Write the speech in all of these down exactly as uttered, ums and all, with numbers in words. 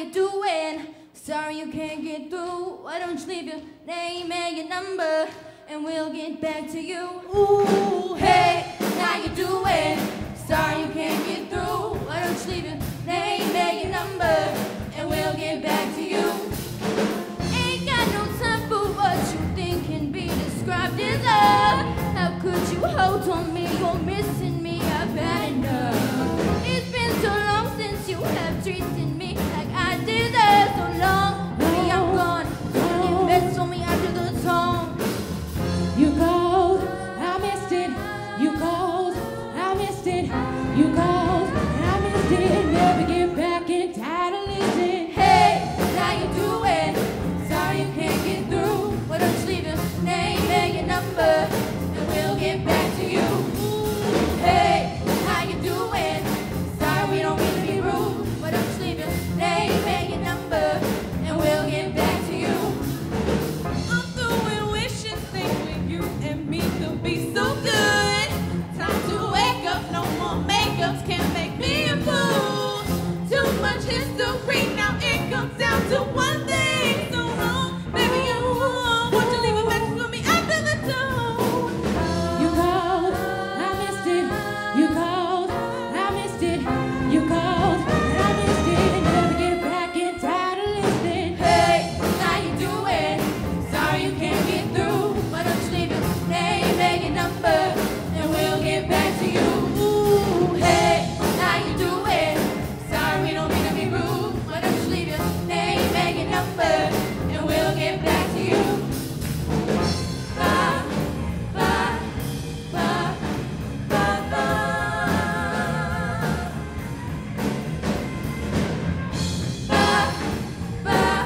you doing? Sorry you can't get through. Why don't you leave your name and your number, and we'll get back to you. Ooh, hey, how you doing? Sorry you can't get through. Why don't you leave your name and your number, and we'll get back to you. Ain't got no time for what you think can be described as love. How could you hold on me? You're missing me. I've had enough. It's been so long since you have treated me like I deserve. So long, honey, I'm gone. Don't invest on me after the song. You called, I missed it. You called, I missed it. You called, I missed it. Never get back in, tired of listening. Hey, how you doing? Sorry you can't get through. Why don't you leave your name and your number, and we'll get back to you. Hey, how you doing? Sorry we don't mean to be rude. Why don't you leave your name and your number, and we'll get back to you. I'm through with wishing things with you and me could be so good. Time to wake up, no more makeups can't make me a fool. Too much history, now it comes down to one thing. So wrong, baby, you're wrong. Won't you leave a message for me after the tone? You called, I missed it. You called, I missed it. You called, I missed it. Never get back in, tired of listening. Hey, how you doing? Sorry you can't get through. Why don't you leave your name and your number, and we'll get back to you. Ooh, hey, how you doing? Sorry we don't mean to be rude. Why don't you leave your name and your number, and we'll get back to you. Bye, bye, bye, bye, bye. Bye, bye.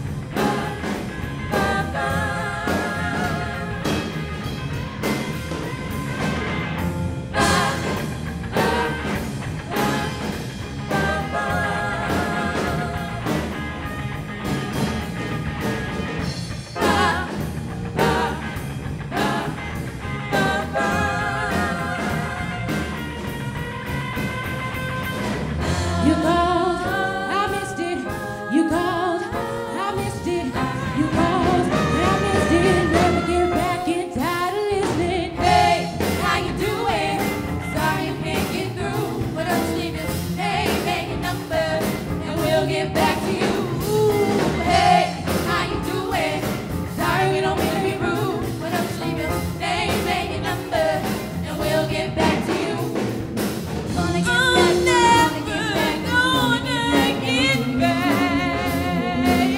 You called, I missed it. You called, I missed it. You called, I missed it. Never get back in, tired of listening. Hey, how you doing? Sorry you can't get through. Why don't you leave your name and your number, and we'll get back to you. Ooh, hey, how you doing? Sorry we don't mean to be rude. Why don't you leave your name and your number, and we'll get back to you. Gonna get back, I'm gonna never get back, gonna get back. Yeah,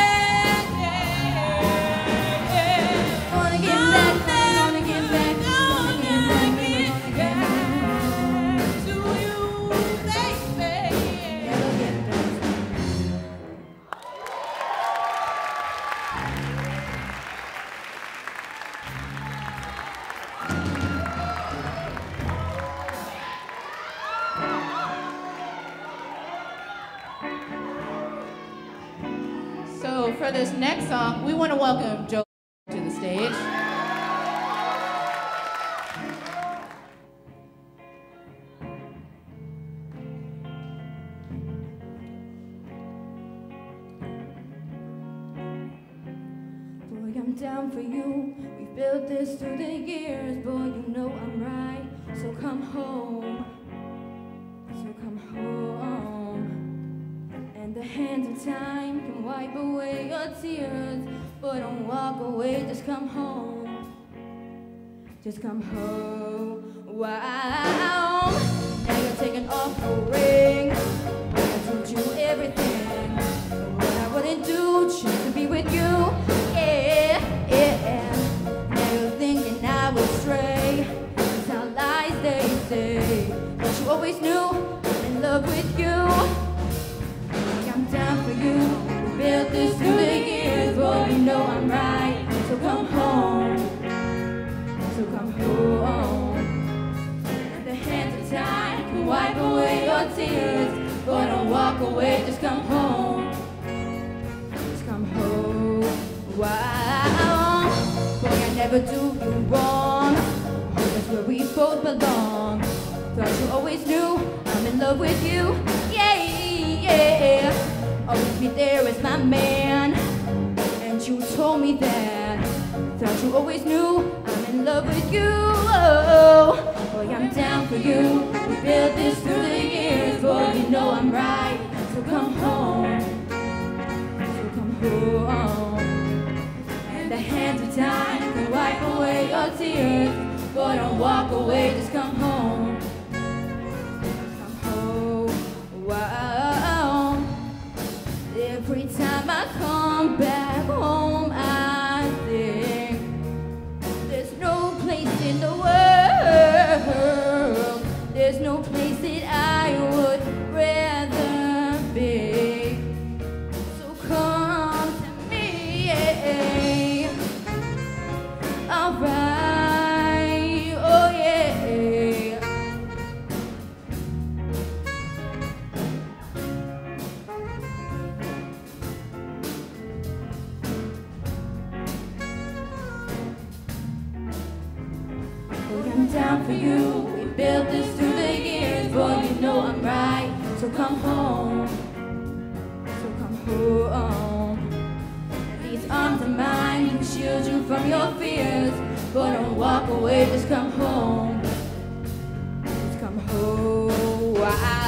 yeah, yeah. gonna get back, gonna get back, gonna get back, Get back to you, baby. never get back. So for this next song, we want to welcome Joe to the stage. Boy, I'm down for you. We've built this through the years. Boy, you know I'm right. So come home. So come home. And the hands of time can wipe away your tears. But don't walk away, just come home. Just come home. Wow. Now you're taking off your ring. I told you everything. What I wouldn't do just to be with you. Yeah, yeah. Now you're thinking I was stray. That's how lies they say. But you always knew I'm in love with you. I'm down for you. We built this through the years. Boy, you know I'm right. So come home. So come home. The hands of time can wipe away your tears. Boy, don't walk away, just come home. Just come home. Wow. Boy, I never do you wrong. That's where we both belong. Thought you always knew I'm in love with you. Yeah, yeah. Oh, always be there as my man. And you told me that, thought you always knew I'm in love with you. Oh, boy, I'm down for you. We built this through the years. Boy, you know I'm right. So come home, so come home. And the hands of time can wipe away your tears. Boy, don't walk away, just come home. Come home, wow. Every time I come back home, I think there's no place in the world, there's no place that I would rather be. So come to me, alright, oh yeah. Boy, I'm down for you. We built this through the years. Boy, you know I'm right. So come home. So come home. These arms are mine can shield you from your fears. Boy, don't walk away. Just come home. Just come home. Wow.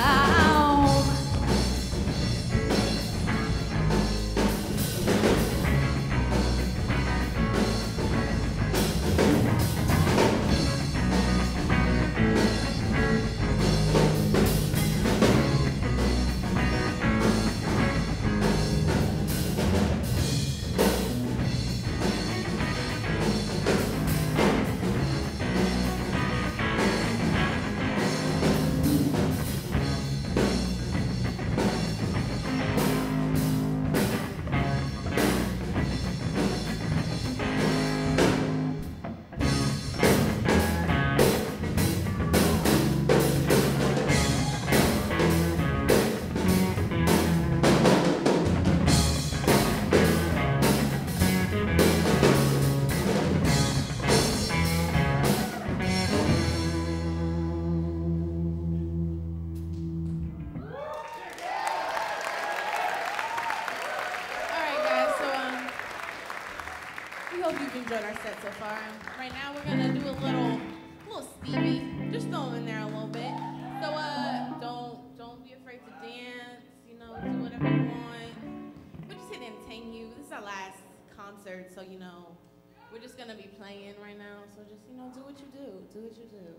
Enjoyed our set so far. Right now we're gonna do a little, little Stevie. Just throw them in there a little bit. So uh, don't don't be afraid to dance. You know, do whatever you want. We're just here to entertain you. This is our last concert, so you know, we're just gonna be playing right now. So just you know, do what you do. Do what you do.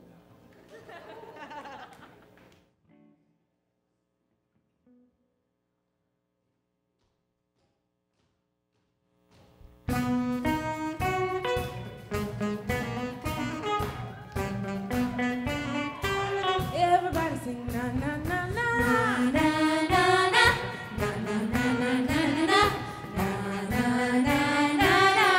Everybody sing na na na na na na na na na na na na na na na na na.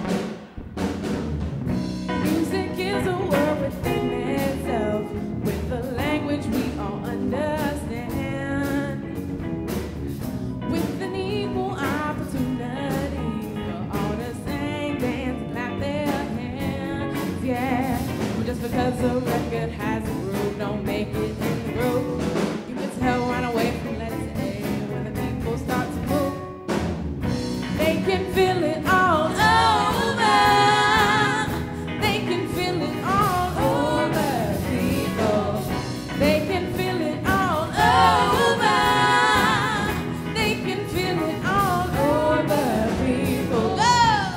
Music is a world within itself, with a language we all understand, with an equal opportunity for all to sing, dance, and clap their hands. Yeah, just because a record has a groove, don't make it in the groove. You can tell right away from letter to A when the people start to move. They can feel it all over. They can feel it all over people. They can feel it all over. They can feel it all over people. Go!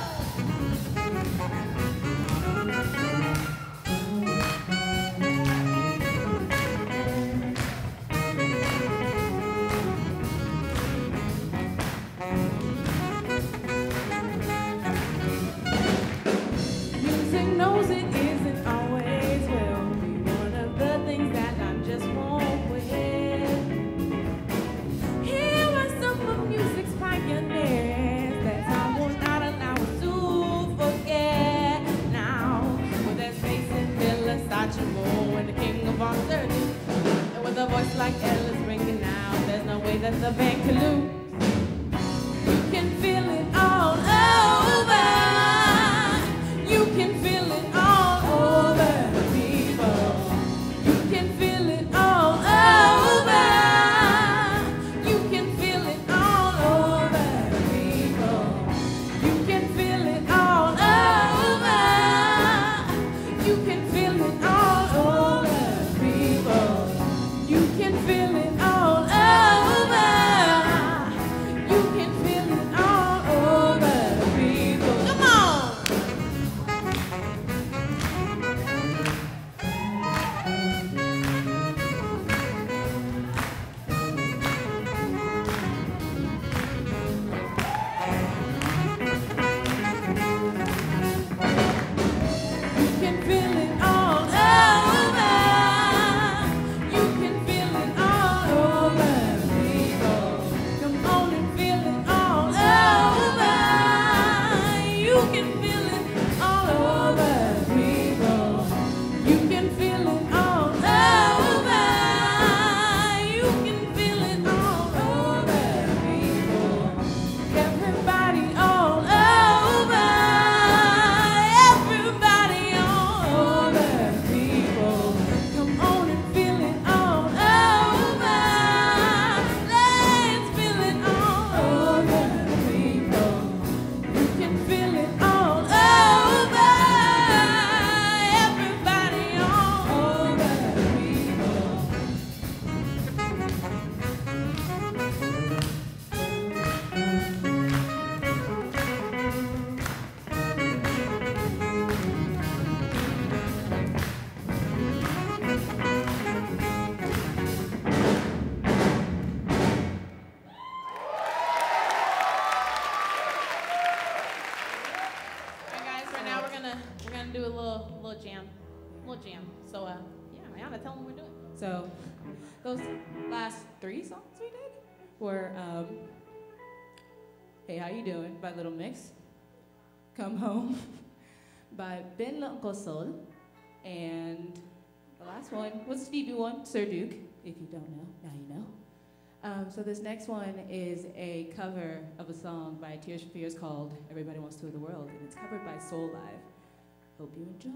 Music knows it isn't always will be one of the things that I just won't win. Here are some of music's pioneers that time will not allow us to forget. Now, with their space and Miller, Satchmo, and the king of all thirty, and with a voice like Ella's ringing out, there's no way that the band can lose. You can feel it all over. You can feel it all over people. You can feel it all over. You can feel it all jam. So, uh, yeah, Ayanna, tell them what we're doing. So, those last three songs we did were um, Hey, How You Doing by Little Mix, Come Home by Ben Uncle Soul, and the last one was a Stevie one, Sir Duke. If you don't know, now you know. Um, so this next one is a cover of a song by Tears for Fears called Everybody Wants to Rule the World, and it's covered by Soul-Diers. Hope you enjoy.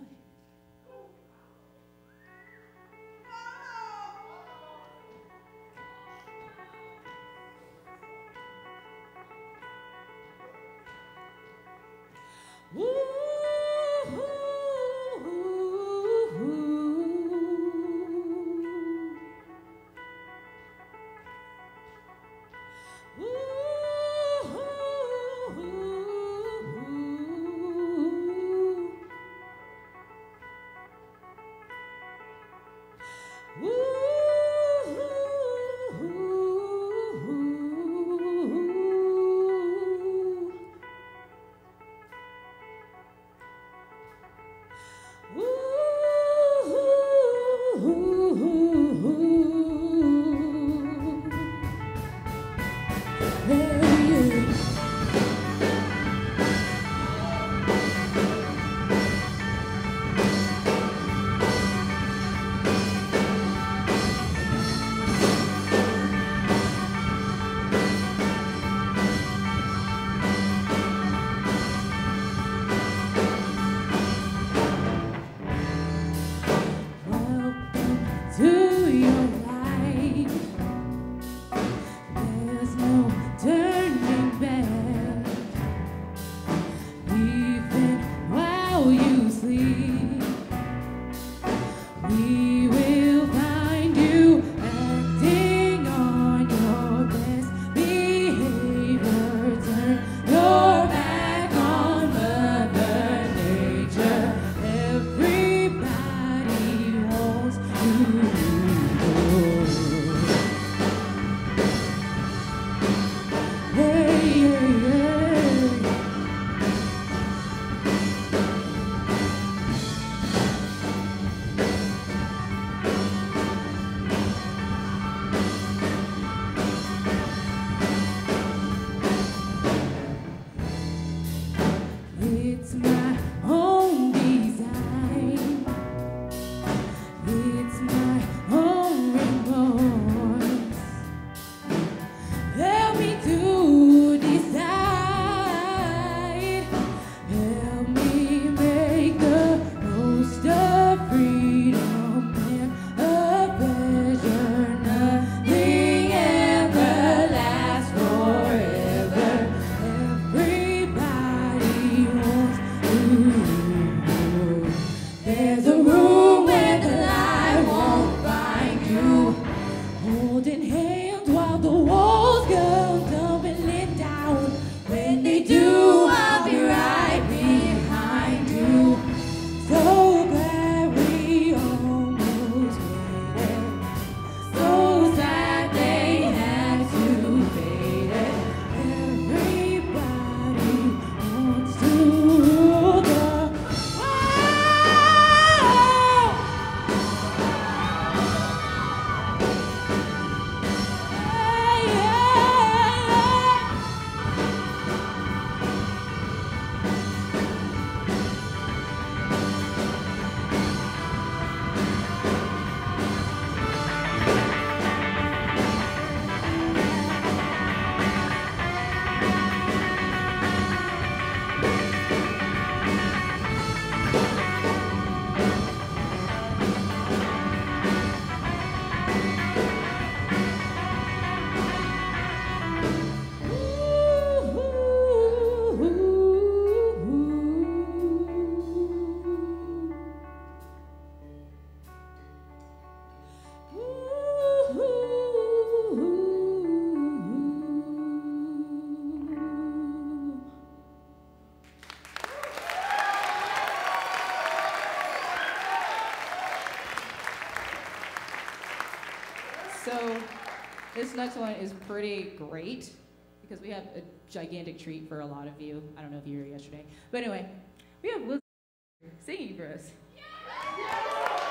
So this next one is pretty great because we have a gigantic treat for a lot of you. I don't know if you were here yesterday. But anyway, we have Liz singing for us.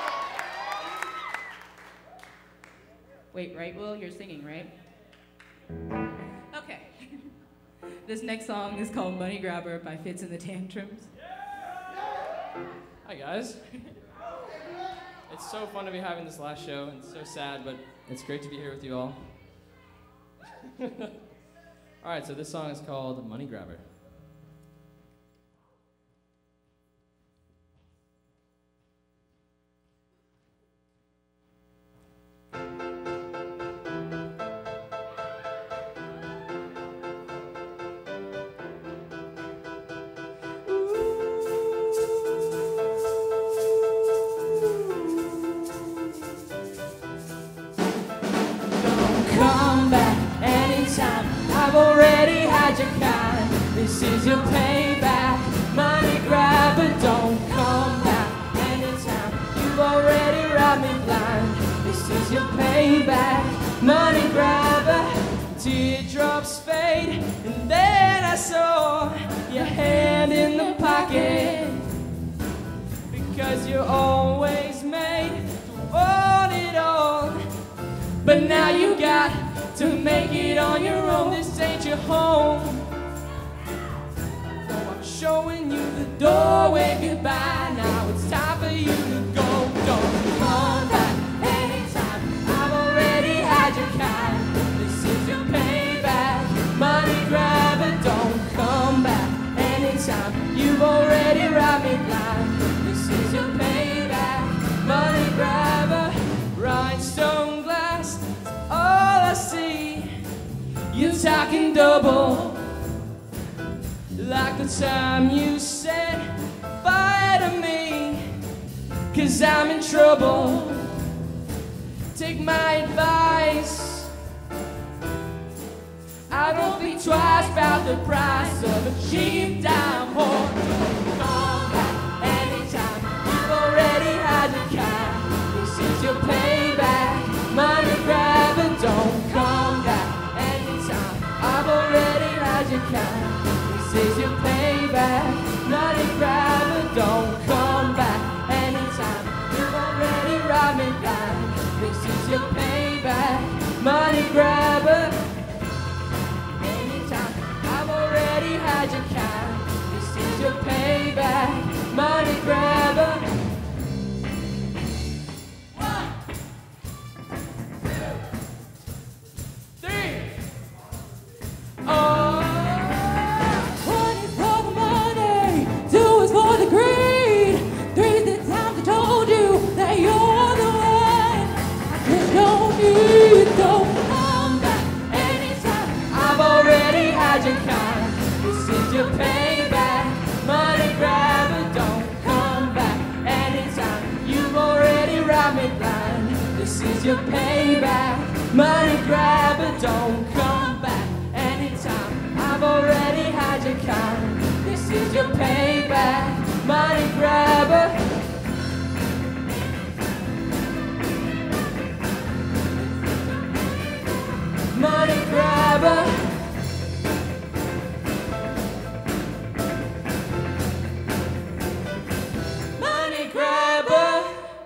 Wait, right, Will? You're singing, right? Okay. This next song is called Money Grabber by Fits and the Tantrums. Hi, guys. It's so fun to be having this last show, and it's so sad, but it's great to be here with you all. All right, so this song is called Money Grabber. Come back anytime. I've already had your kind. This is your payback. Money grabber, don't come back anytime. You've already robbed me blind. This is your payback. Money grabber. Teardrops fade, and then I saw your hand in the pocket. Because you're always made to want it all. But now you got to make it on your own. This ain't your home. So I'm showing you the doorway goodbye. Now it's time for you to go. Don't come back anytime. I've already had your kind. This is your payback. Money grabber, don't come back anytime. You've already robbed me blind. This is your payback. Money grabber, rhinestone glass, all I see. You're talking double, like the time you said bye to me. Cause I'm in trouble. Take my advice. I don't think twice about the price of a cheap dime whore. Don't come back anytime. You've already had your kind. This is your payback. Money grabber, don't come back anytime. I've already had your kind. This is your payback. Money grabber, don't come back anytime. You've already robbed me blind. This is your payback. Money grabber. Anytime. I've already had your kind. This is your payback. Money grabber. One is for the money, two is for the greed, three is the times I told you that you're the one I just don't need. Don't come back anytime. I've already had your kind. This is your payback. Money grabber, don't come back anytime. You've already robbed me blind. This is your payback. Money grabber, don't come back anytime. I've already had your kind. This is your payback. Money grabber. Money grabber. Money grabber.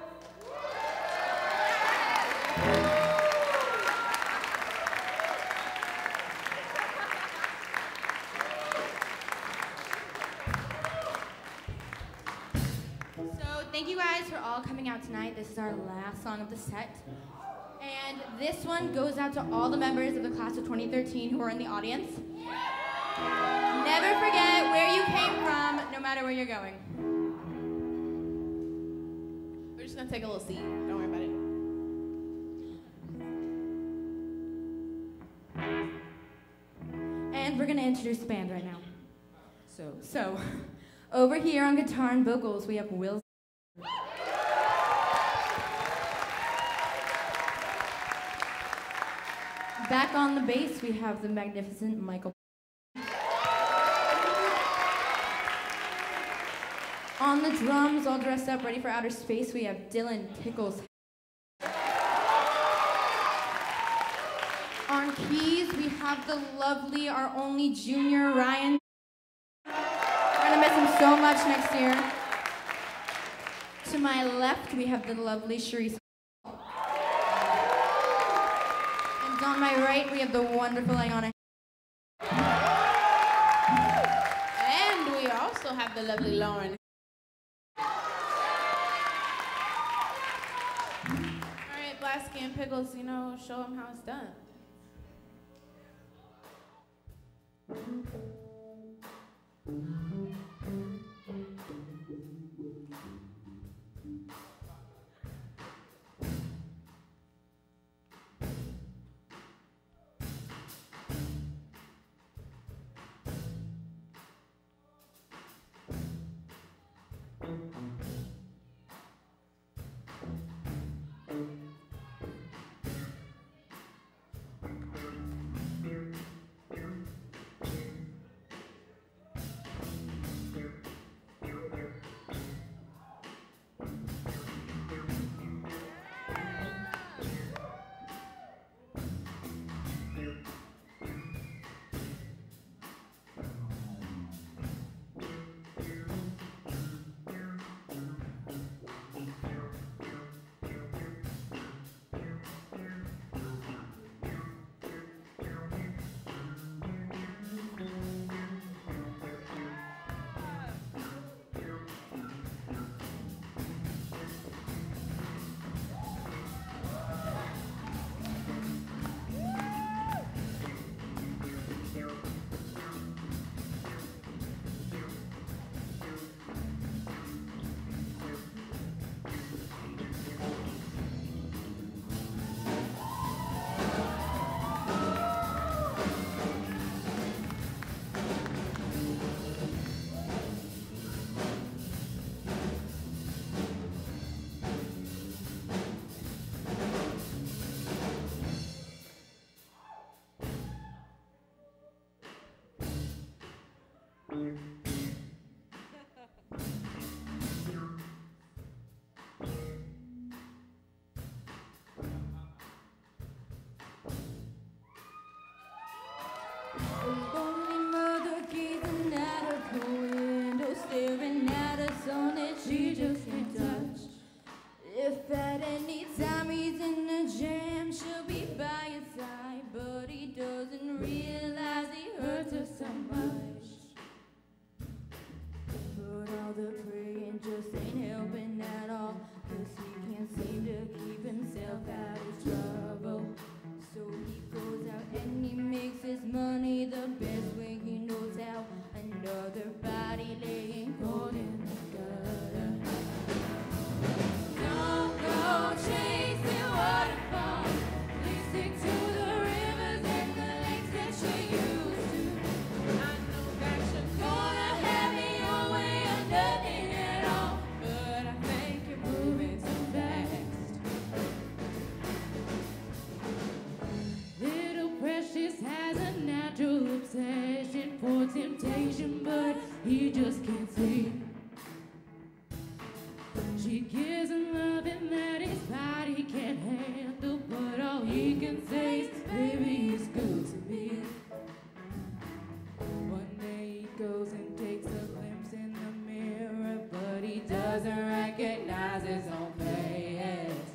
So thank you guys for all coming out tonight. This is our last song of the set. And this one goes out to all the members of the class of twenty thirteen who are in the audience. Never forget where you came from, no matter where you're going. We're just gonna take a little seat. Don't worry about it. And we're gonna introduce the band right now. So, so, over here on guitar and vocals, we have Will. Back on the bass, we have the magnificent Michael. On the drums, all dressed up, ready for outer space, we have Dylan Pickles. On keys, we have the lovely, our only junior, Ryan. We're gonna miss him so much next year. To my left, we have the lovely Cherise. And on my right, we have the wonderful Ayanna. And we also have the lovely Lauren. All right, Black Skin Pickles, you know, show them how it's done. Only mother gazing at her window, staring at a sun that she just can't touch. If at any time he's in the jam, she'll be by his side, but he doesn't realize he hurts her so much. But all the praying just ain't helping at all, 'cause he can't seem to keep himself out of trouble. So he goes out and he makes his money the best way he knows how. Another body laying cold in the gutter. Don't go chasing waterfalls. Please stick to the rivers and the lakes that you used to. I know that you're gonna have it your way or nothing at all, but I think you're moving too fast. Little Precious has a natural obsession for temptation, but he just can't see. She gives him loving that his body can't handle, but all he can say is, baby, it's good to me. One day he goes and takes a glimpse in the mirror, but he doesn't recognize his own face.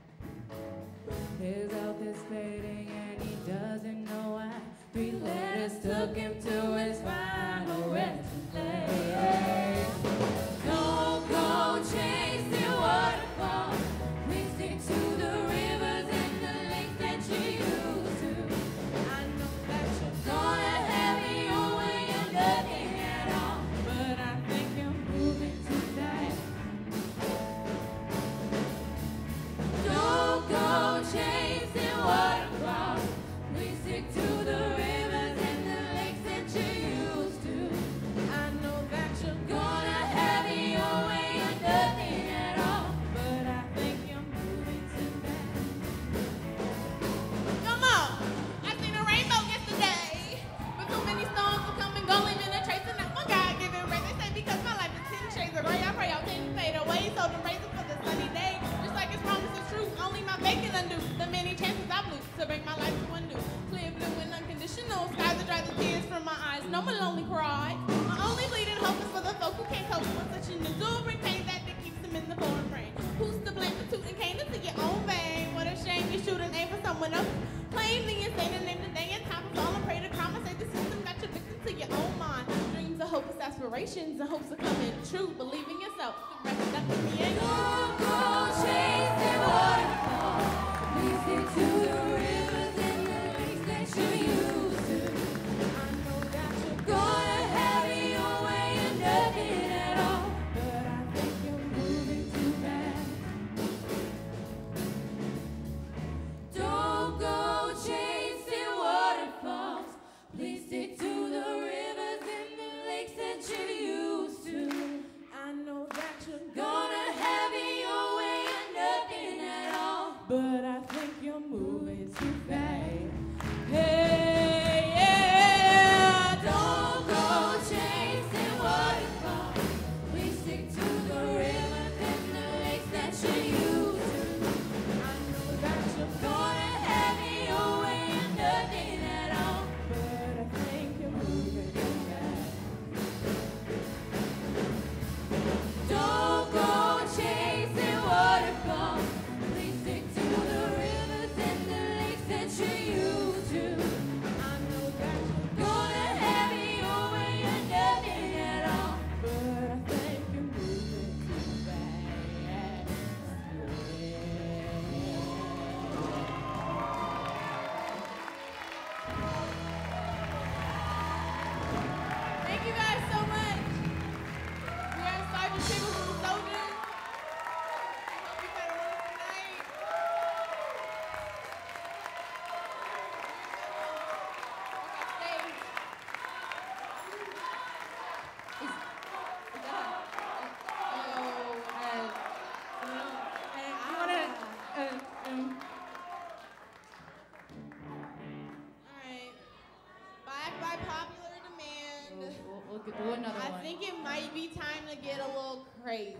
His health is fading and he doesn't know why. Three letters took him to his final resting place. Don't go chasing waterfalls. Please stick to the rivers and the lakes that you used to. I know that you're gonna have it your way or nothing at all, but I think you're moving too fast. Don't go chasing waterfalls. Please stick to the rivers and the lakes that you used to. I know that you're gonna have it your way or nothing at all, but I think you're moving too fast. Come on! I seen a rainbow yesterday, but too many storms will come and go, leaving a trace and not my God-given ray. They say because my life is ten shades of gray, I pray all things fade away, so the raising for the sunny day. Just like it's promised is true, only my faith can undo the many chances I blew to bring my life to one new. Clear blue and unconditional skies that dry the tears from my eyes. No more lonely cry. My only bleeding hope is for the folk who can't cope with such an enduring pain that it keeps them in the pouring rain. Who's to blame for tooting cane into your own vein? What a shame you shoot an aim for someone else. Claim the aspirations and hopes of coming true. Believe in yourself. The rest is up to me and you. Don't go chasing waterfalls. Please stick to the rivers and the lakes that you used to. I know that you're gonna have it your way and nothing at all, but I think you're moving too fast. Don't go chasing waterfalls. Please stick to the rivers and the lakes that you used to. I know that you're Gonna have it your way and nothing at all, but I think you're moving too fast. Hey, yeah, don't go chasing waterfalls. Please stick to the rivers and the lakes that you used to. I know that you're gonna have it your way and nothing at all, But I think you're moving too fast. don't go chasing waterfalls. Please stick to the rivers and the lakes that you used to. I know that you're Gonna have it your way and nothing at all. but I think you're moving too fast. Thank you guys so much. We are Sergeant Pickles and the Soul-Diers. Hope you had a wonderful night. Alright. By, by popular demand, We'll, we'll, we'll do another I one. think it might be time to get a little crazy.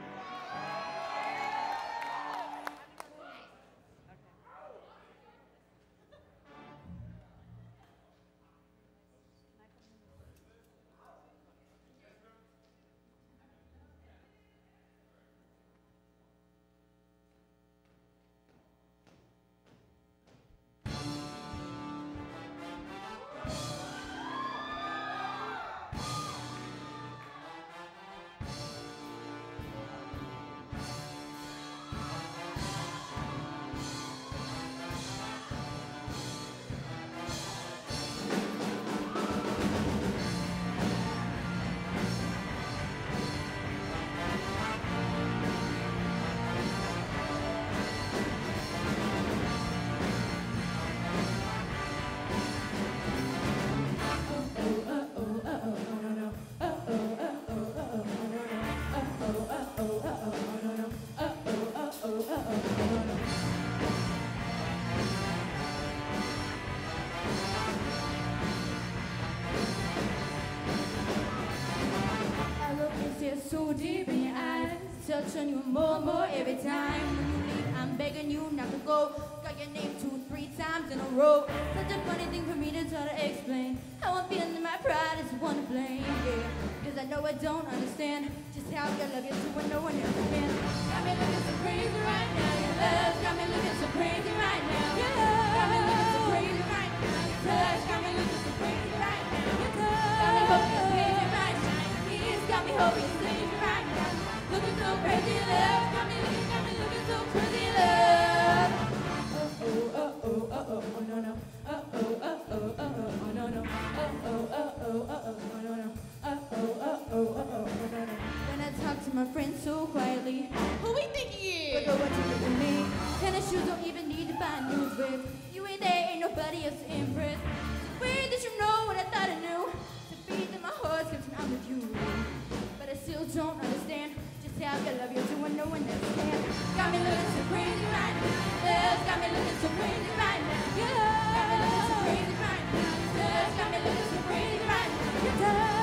I look and stare so deep in your eyes, touch on you more and more every time. When you leave, I'm begging you not to go. Got your name two, three times in a row. Such a funny thing for me to try to explain. How I'm feeling in my pride is one to blame, yeah. Cause I know I don't understand just how your love is to when no one else can. Got me looking so crazy right now, your love got me looking so crazy right now. Your love got me looking so crazy right now. Your touch got me looking so crazy right now. Your touch got me hoping you save me right now. Your kiss got me hoping you save me right now. Looking so crazy, love got me looking, got me looking so crazy, love. Oh, oh, oh, oh, oh, oh, no, no. Oh, oh, oh, oh, oh, oh, no, no. Oh, oh, oh, oh, oh, oh, no, no. Oh, oh, oh, oh, oh, oh, no, no. When I talk to my friends so quietly, Who we think he but is? know what you do with me. Tennis shoes don't even need to buy news with. You ain't there, ain't nobody else to impress. It's weird that you know what I thought I knew. To beat in my heart since I'm with you. But I still don't understand just how I love you too when no one else can. Got me looking so crazy right now. Love's got me looking so crazy right now. Your love got me looking so crazy right now. Love's got me looking so crazy right now. Your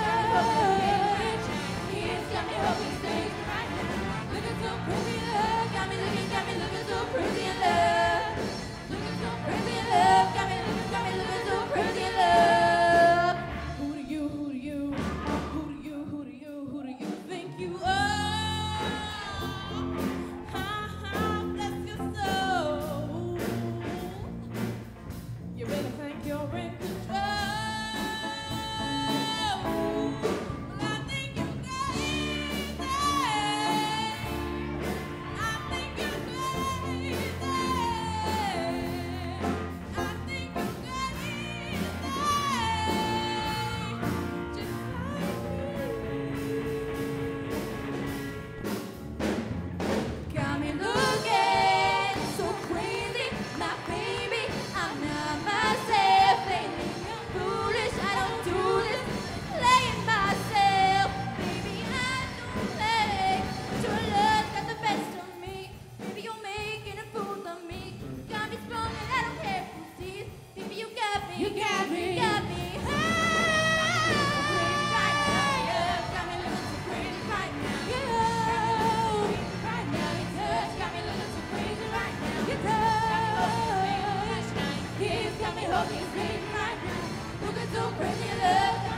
touch kiss got me hoping stays right now. Looking so crazy in love, got me looking, got me looking so crazy in love. Looking so crazy in love, got me looking, got me looking so crazy in love. Who do you, who do you, who do you, who do you, who do you think you are? Ha ha, bless your soul. got me hoping it's fading right now. Looking so crazy in love.